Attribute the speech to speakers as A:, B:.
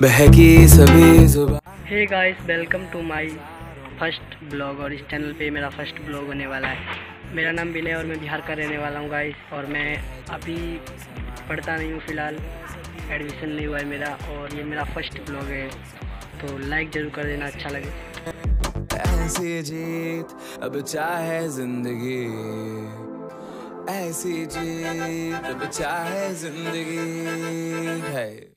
A: बहकी सभी जुबान।
B: Hey guys, welcome to my first blog. और इस चैनल पे मेरा फर्स्ट ब्लॉग होने वाला है। मेरा नाम विनय और मैं बिहार का रहने वाला हूँ गाइस। और मैं अभी पढ़ता नहीं हूँ फ़िलहाल, एडमिशन नहीं हुआ है मेरा। और ये मेरा फर्स्ट ब्लॉग है, तो लाइक ज़रूर कर देना, अच्छा लगे।
A: ऐसी जीत अब चाहे जिंदगी, ऐसी जीत अब चाहे जिंदगी है।